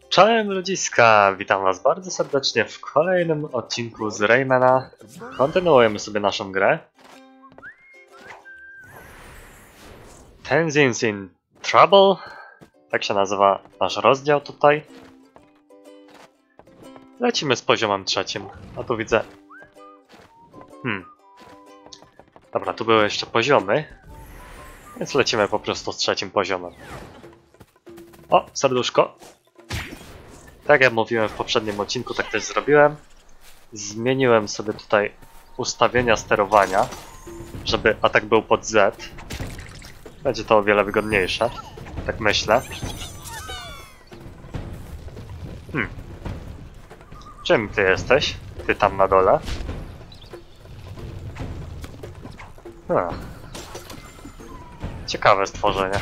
Czołem ludziska, witam was bardzo serdecznie w kolejnym odcinku z Raymana. Kontynuujemy sobie naszą grę. Tenzins in Trouble, tak się nazywa nasz rozdział tutaj. Lecimy z poziomem trzecim, a tu widzę... Dobra, tu były jeszcze poziomy, więc lecimy po prostu z trzecim poziomem. O, serduszko. Tak jak mówiłem w poprzednim odcinku, tak też zrobiłem. Zmieniłem sobie tutaj ustawienia sterowania, żeby atak był pod Z. Będzie to o wiele wygodniejsze, tak myślę. Czym ty jesteś? Ty tam na dole? Ciekawe stworzenie.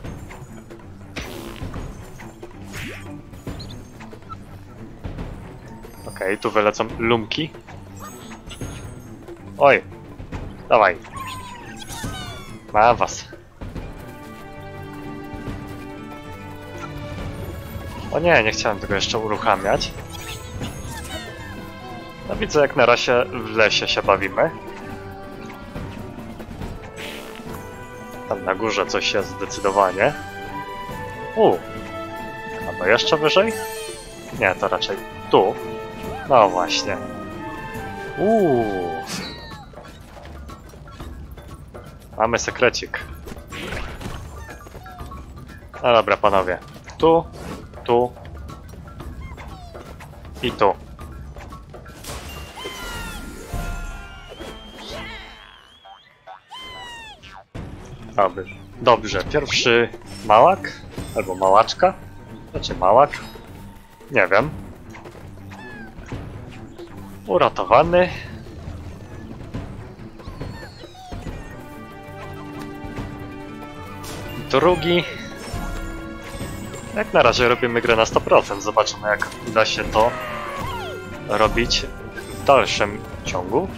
Okej, tu wylecą lumki. Oj, dawaj. Mam was. O nie, nie chciałem tego jeszcze uruchamiać. No widzę, jak na razie w lesie się bawimy. Tam na górze coś jest zdecydowanie. Albo jeszcze wyżej? Nie, to raczej tu. No właśnie. Mamy sekrecik. No dobra, panowie. Tu, tu i tu. Dobrze, pierwszy małak, albo małaczka, znaczy małak, nie wiem. Uratowany. Drugi. Jak na razie robimy grę na 100%, zobaczymy jak uda się to robić w dalszym ciągu.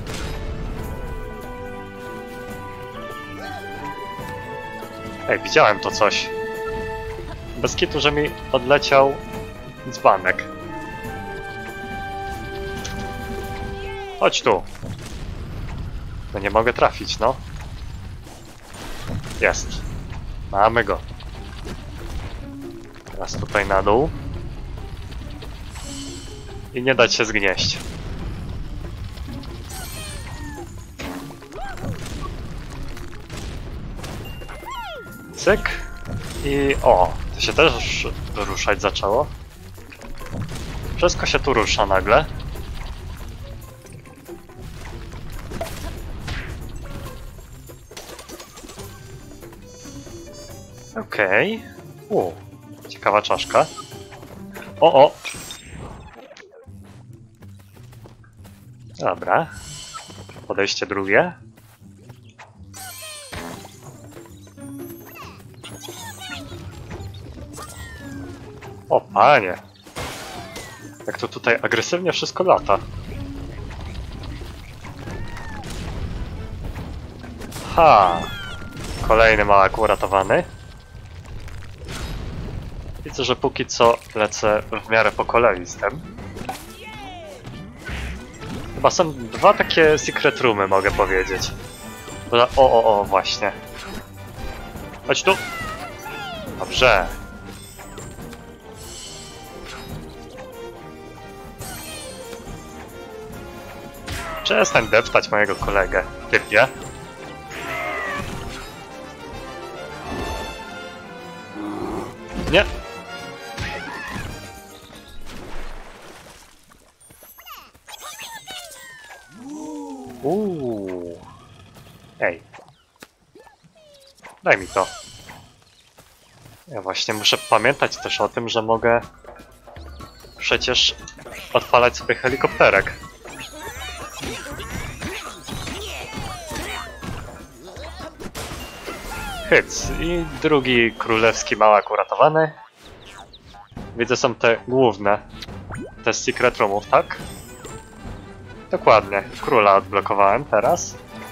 Ej, widziałem to coś. Bez kitu, że mi odleciał dzbanek. Chodź tu. No nie mogę trafić, no. Jest. Mamy go. Teraz tutaj na dół. I nie dać się zgnieść. Cyk. I o, to się też ruszać zaczęło. Wszystko się tu rusza nagle. Okej. Ciekawa czaszka. O! Dobra. Podejście drugie. O panie! Jak to tutaj agresywnie wszystko lata. Kolejny małek uratowany. Widzę, że póki co lecę w miarę po kolei z tym. Chyba są dwa takie secret roomy, mogę powiedzieć. O, właśnie. Chodź tu! Dobrze. Przestań deptać mojego kolegę, typie. Nie. Ej. Daj mi to. Ja właśnie muszę pamiętać też o tym, że mogę przecież odpalać sobie helikopterek. Hyc. I drugi królewski małak uratowany. Widzę, są te główne. Te z secret roomów, tak? Dokładnie. Króla odblokowałem teraz.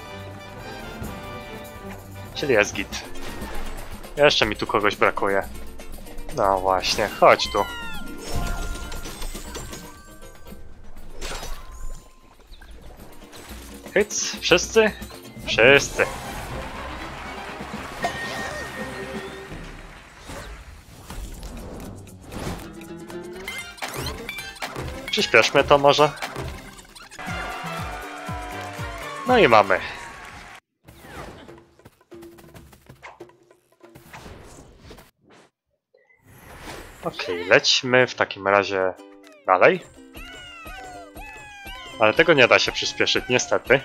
Czyli jest git. Jeszcze mi tu kogoś brakuje. No właśnie, chodź tu. Hyc, wszyscy? Wszyscy. Przyspieszmy to może. No i mamy. Okej, lećmy w takim razie dalej. Ale tego nie da się przyspieszyć, niestety.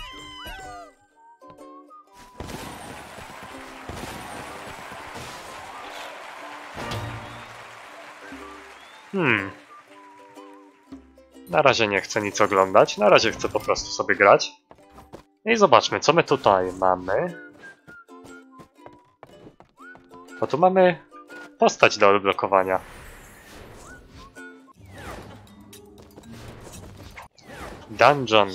Na razie nie chcę nic oglądać, na razie chcę po prostu sobie grać. I zobaczmy, co my tutaj mamy. No tu mamy postać do odblokowania. Dungeon.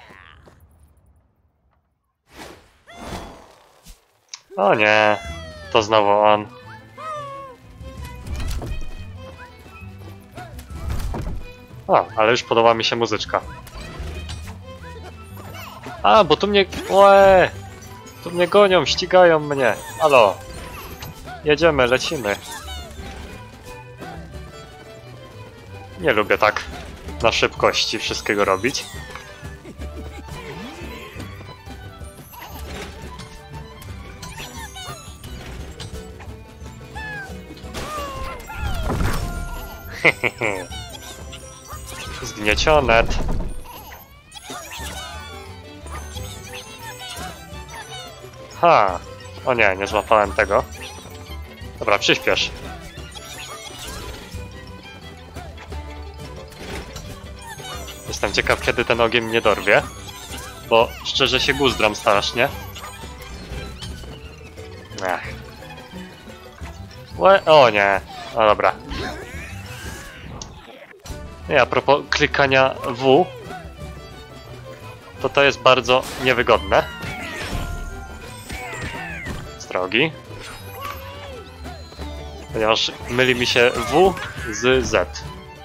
O nie, to znowu on. O, ale już podoba mi się muzyczka. A, bo tu mnie... Łe! Tu mnie gonią, ścigają mnie. Halo. Jedziemy, lecimy. Nie lubię tak na szybkości wszystkiego robić. Zgniecionet. Ha! O nie, nie złapałem tego. Dobra, przyspiesz. Jestem ciekaw, kiedy ten ogień mnie dorwie. Bo szczerze się guzdram strasznie. Ech. O nie. No dobra. Nie, a propos klikania W, to jest bardzo niewygodne. Drogi. Ponieważ myli mi się W z Z.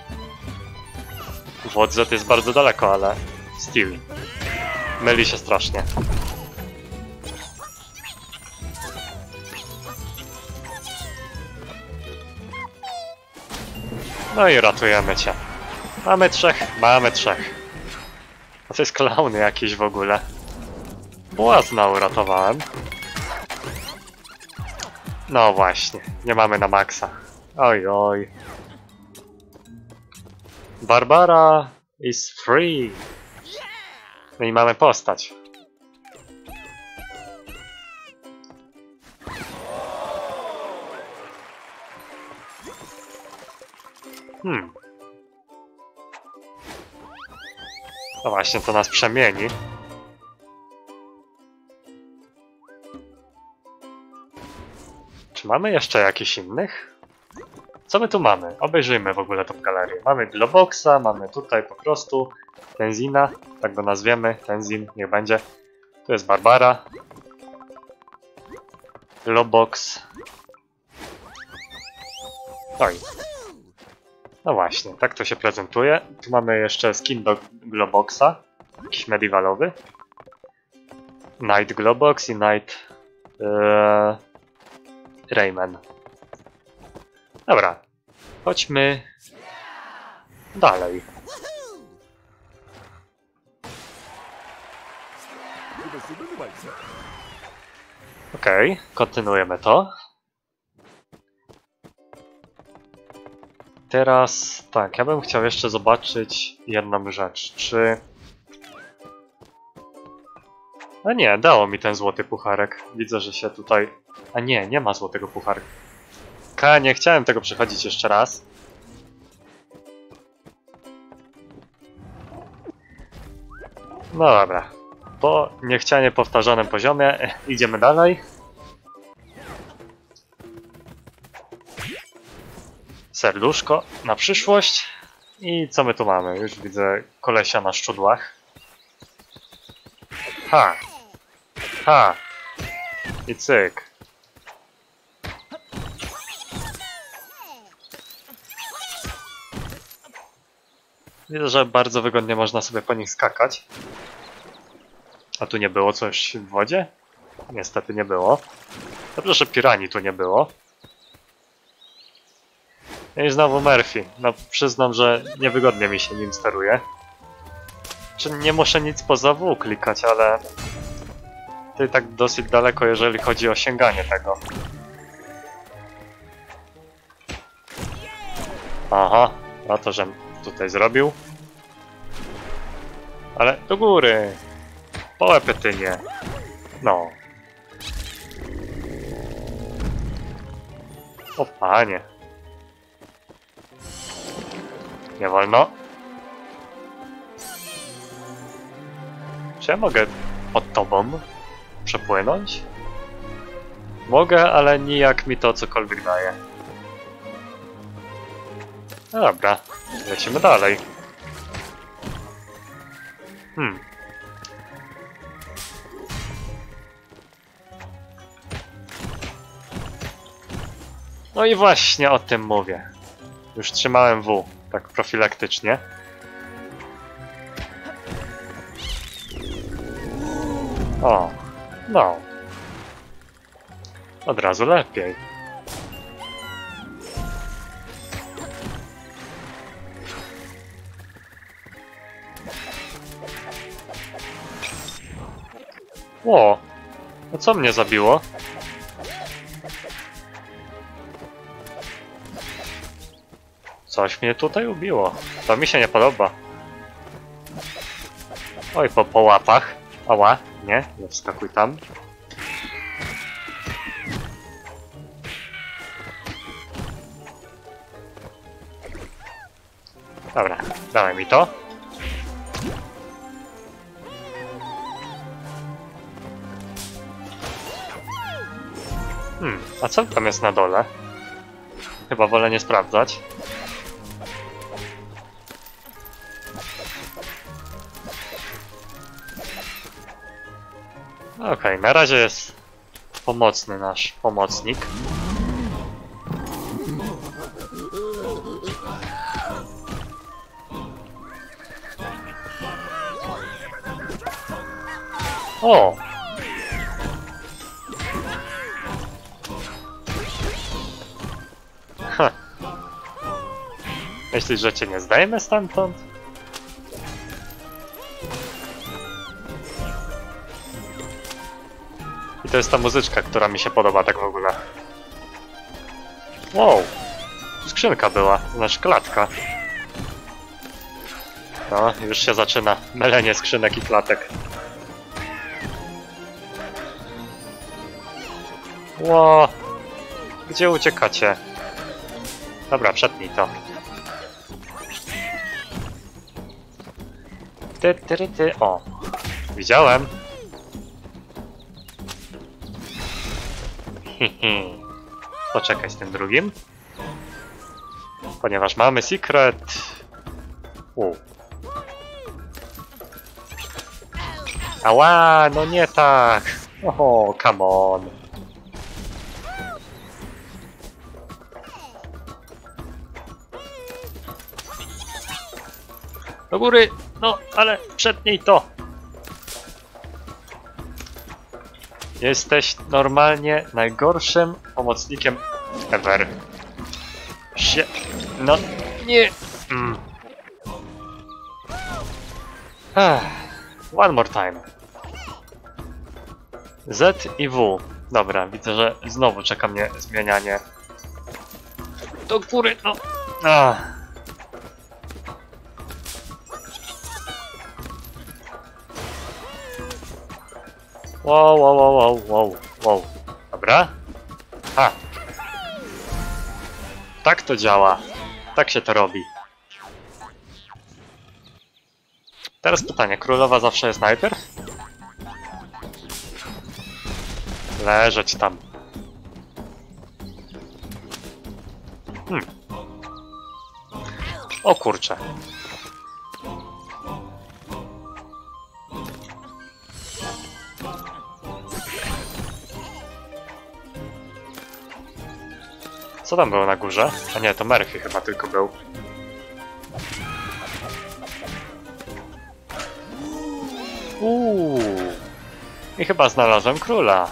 W od Z jest bardzo daleko, ale still. Myli się strasznie. No i ratujemy cię. Mamy trzech, mamy trzech. A to jest klaun jakiś w ogóle. Błazna uratowałem. No właśnie, nie mamy na maksa. Oj, oj. Barbara is free. No i mamy postać. No właśnie, to nas przemieni. Czy mamy jeszcze jakichś innych? Co my tu mamy? Obejrzyjmy w ogóle tą galerię. Mamy Globoxa, mamy tutaj po prostu Tenzina, tak go nazwiemy, Tenzin, niech będzie. Tu jest Barbara. Globox. Oj. No właśnie, tak to się prezentuje. Tu mamy jeszcze skin do Globoxa, jakiś medievalowy. Night Globox i Night Rayman. Dobra, chodźmy dalej. Okej, kontynuujemy to. Teraz tak, ja bym chciał jeszcze zobaczyć jedną rzecz, czy... A nie, dało mi ten złoty pucharek. Widzę, że się tutaj... A nie, nie ma złotego pucharka. Nie chciałem tego przechodzić jeszcze raz. No dobra. Po niechcianie powtarzanym poziomie idziemy dalej. Serduszko na przyszłość. I co my tu mamy? Już widzę kolesia na szczudłach. Ha! Ha! I cyk. Widzę, że bardzo wygodnie można sobie po nich skakać. A tu nie było coś w wodzie? Niestety nie było. Dobrze, że piranii tu nie było. I znowu Murphy. No przyznam, że niewygodnie mi się nim steruje. Czy nie muszę nic poza W klikać, ale... To i tak dosyć daleko, jeżeli chodzi o sięganie tego. Aha, a to, żem tutaj zrobił. Ale do góry! Po łepetynie. No. O panie. Nie wolno. Czy ja mogę pod tobą przepłynąć? Mogę, ale nijak mi to cokolwiek daje. No dobra, lecimy dalej. No i właśnie o tym mówię. Już trzymałem W, tak profilaktycznie. O, no. Od razu lepiej. Ło, no co mnie zabiło? Coś mnie tutaj ubiło. To mi się nie podoba. Oj, po łapach. Ała, nie wskakuj tam. Dobra, dawaj mi to. A co tam jest na dole? Chyba wolę nie sprawdzać. Okej, na razie jest pomocny nasz pomocnik. O! Ha. Myślisz, że cię nie zdejmę stamtąd? I to jest ta muzyczka, która mi się podoba tak w ogóle. Wow! Skrzynka była, znaczy klatka. No, już się zaczyna mylenie skrzynek i klatek. Ło! Gdzie uciekacie? Dobra, przetnij to. Ty. O! Widziałem! Poczekaj z tym drugim. Ponieważ mamy secret. Ała, no nie tak! O, come on! Do góry! No, ale przetnij to! Jesteś normalnie najgorszym pomocnikiem ever. No, nie! One more time. Z i W. Dobra, widzę, że znowu czeka mnie zmienianie. Do góry, no! Wow. Dobra. Tak to działa. Tak się to robi. Teraz pytanie, królowa zawsze jest najpierw? Leżeć tam. O kurczę. Co tam było na górze? A nie, to Murphy chyba tylko był. I chyba znalazłem króla.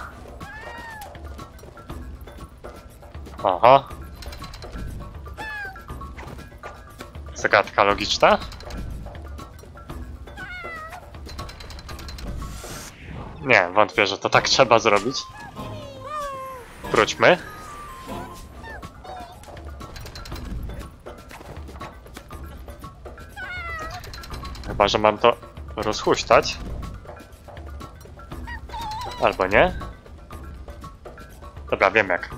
Aha. Zagadka logiczna? Nie, wątpię, że to tak trzeba zrobić. Wróćmy. Chyba, że mam to rozhuśtać. Albo nie. Dobra, wiem jak.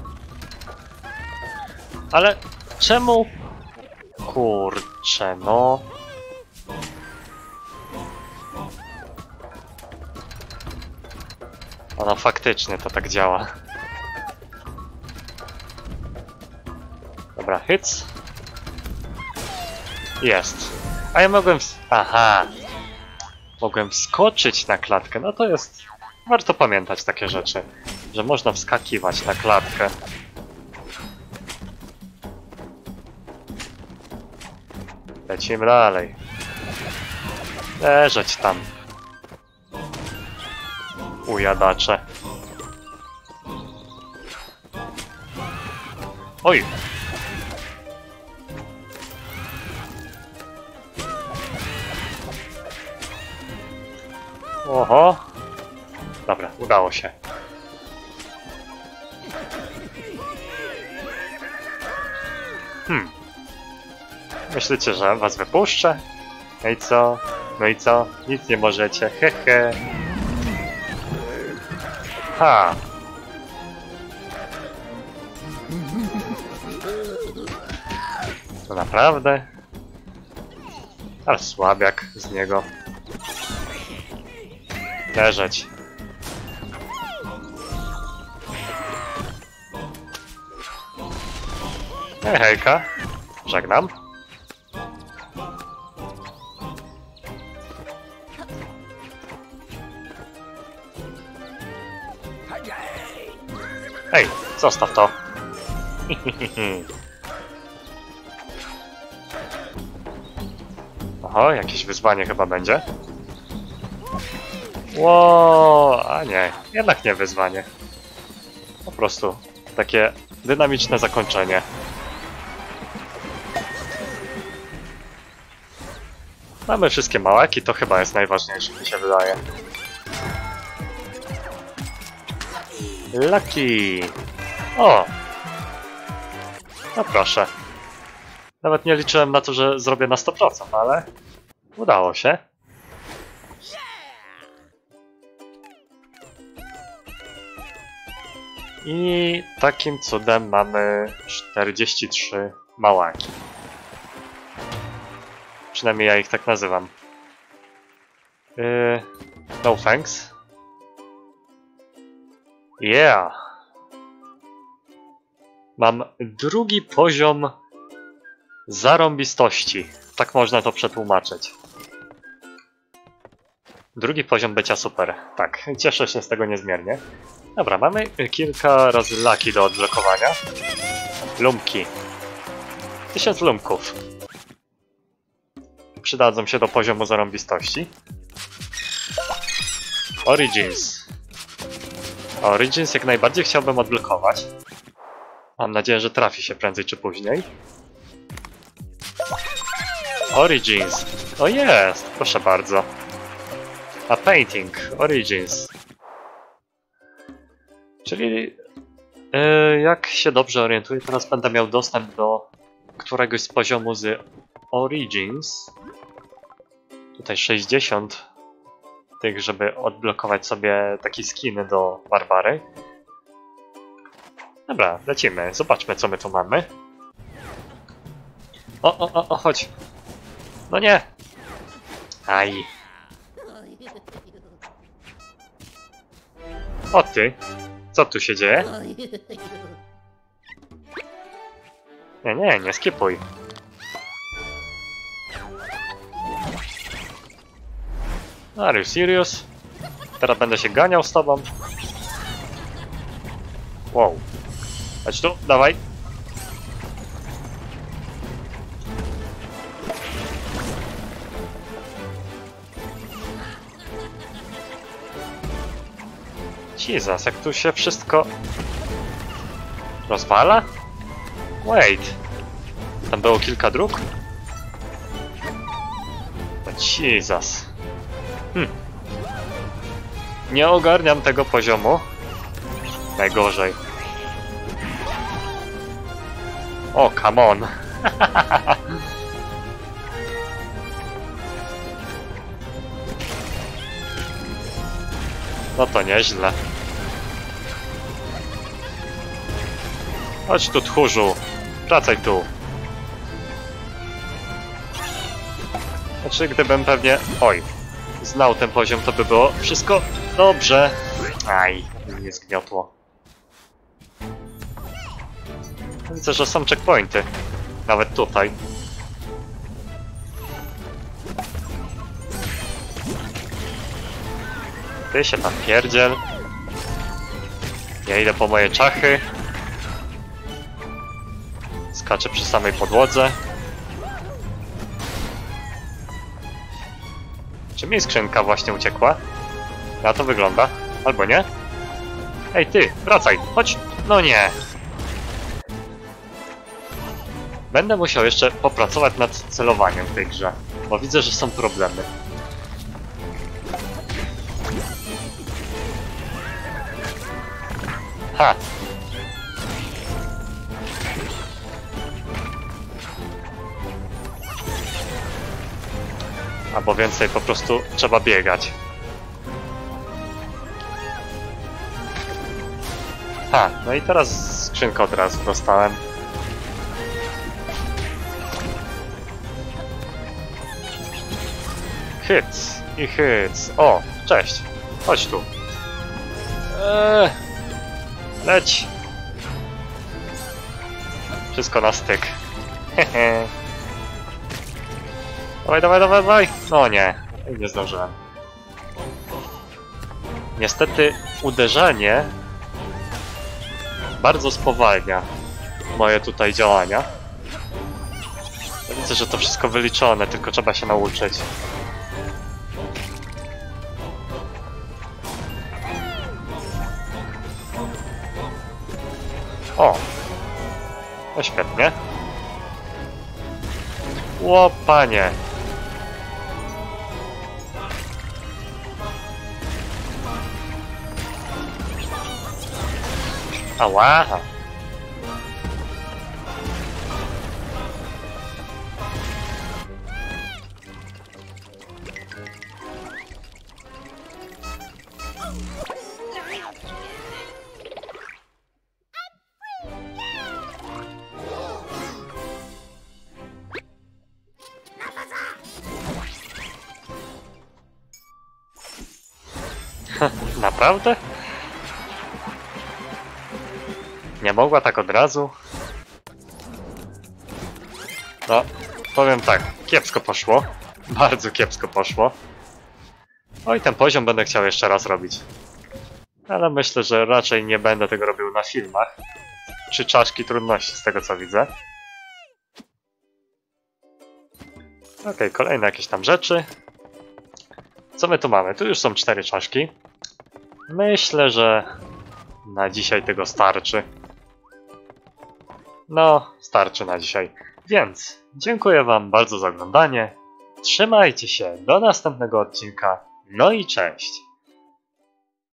Ale czemu? Kurczę, no. No faktycznie to tak działa. Dobra, hits. Jest. A ja mogłem... Aha. Mogłem wskoczyć na klatkę. No to jest... Warto pamiętać takie rzeczy. Że można wskakiwać na klatkę. Lecimy dalej. Leżeć tam. Ujadacze. Oj! Oho! Dobra, udało się. Myślicie, że was wypuszczę? No i co? No i co? Nic nie możecie, hehe. Ha! To naprawdę? Ale słabiak z niego. Leżeć. Hejka. Żegnam. Ej, zostaw to. Oho, jakieś wyzwanie chyba będzie. Ło, a nie, jednak nie wyzwanie. Po prostu takie dynamiczne zakończenie. Mamy wszystkie małaki, to chyba jest najważniejsze, mi się wydaje. Lucky! O! No proszę. Nawet nie liczyłem na to, że zrobię na 100%, ale udało się. I takim cudem mamy 43 małaki. Przynajmniej ja ich tak nazywam. No thanks. Yeah! Mam drugi poziom zarąbistości. Tak można to przetłumaczyć. Drugi poziom bycia super. Tak, cieszę się z tego niezmiernie. Dobra, mamy kilka razy laki do odblokowania. Lumpki. 1000 lumpków. Przydadzą się do poziomu zarąbistości. Origins. Origins jak najbardziej chciałbym odblokować. Mam nadzieję, że trafi się prędzej czy później. Origins. O jest, proszę bardzo. A painting. Origins. Czyli jak się dobrze orientuję, teraz będę miał dostęp do któregoś z poziomu z Origins. Tutaj 60 tych, żeby odblokować sobie taki skin do Barbary. Dobra, lecimy. Zobaczmy, co my tu mamy. O, chodź. No nie. Aj. O ty. Co tu się dzieje? Nie skipuj. Are you serious? Teraz będę się ganiał z tobą. Wow. Chodź tu, dawaj. Jesus, jak tu się wszystko rozwala? Wait. Tam było kilka dróg? Jesus. Nie ogarniam tego poziomu. Najgorzej. O, come on. No to nieźle. Chodź tu, tchórzu. Wracaj tu. Znaczy, gdybym pewnie... Oj. Znał ten poziom, to by było wszystko dobrze. Aj, nie zgniotło. Widzę, że są checkpointy. Nawet tutaj. Ty się tam pierdziel. Ja idę po moje czachy. Skaczę przy samej podłodze. Czy mi skrzynka właśnie uciekła? Na to wygląda. Albo nie? Ej ty, wracaj, chodź! No nie! Będę musiał jeszcze popracować nad celowaniem w tej grze, bo widzę, że są problemy. Ha! Albo więcej, po prostu trzeba biegać. Ha, no i teraz skrzynkę od razu dostałem. Hyc i hyc. O, cześć. Chodź tu. Leć. Wszystko na styk. Hehe. Dawaj, dawaj, dawaj, dawaj. No nie, nie zdążyłem. Niestety uderzenie bardzo spowalnia moje tutaj działania. Ja widzę, że to wszystko wyliczone, tylko trzeba się nauczyć. O! No świetnie. Ło, panie! Ała! Naprawdę? Nie mogła tak od razu? No, powiem tak, kiepsko poszło. Bardzo kiepsko poszło. Oj, ten poziom będę chciał jeszcze raz robić. Ale myślę, że raczej nie będę tego robił na filmach. 3 czaszki trudności, z tego co widzę. Okej, kolejne jakieś tam rzeczy. Co my tu mamy? Tu już są 4 czaszki. Myślę, że na dzisiaj tego starczy. No, starczy na dzisiaj. Więc dziękuję wam bardzo za oglądanie. Trzymajcie się do następnego odcinka. No i cześć!